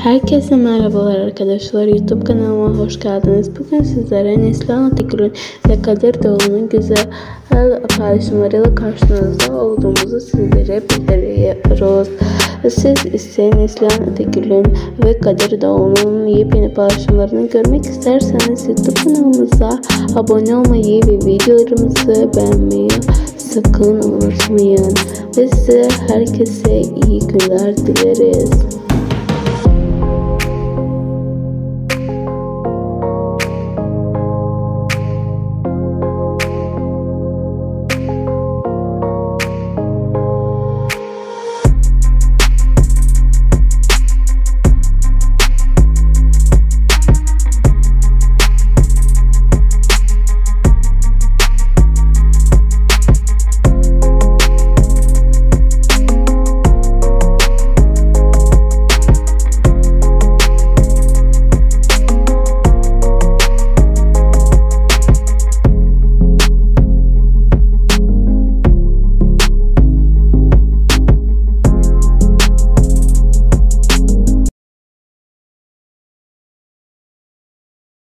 Herkese merhabalar arkadaşlar, YouTube kanalıma hoş geldiniz. Bugün sizlere Neslihan Atakül'ün ve Kadir Doğulu'nun güzel paylaşımlarıyla karşınızda olduğumuzu sizlere bildiriyoruz. Siz ise Neslihan Atakül'ün ve Kadir Doğulu'nun yepyeni paylaşımlarını görmek isterseniz YouTube kanalımıza abone olmayı ve videolarımızı beğenmeyi sakın unutmayın. Ve size herkese iyi günler dileriz.